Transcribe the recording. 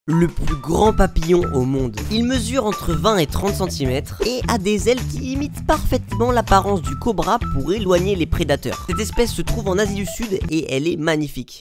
Le plus grand papillon au monde. Il mesure entre 20 et 30 cm et a des ailes qui imitent parfaitement l'apparence du cobra pour éloigner les prédateurs. Cette espèce se trouve en Asie du Sud et elle est magnifique.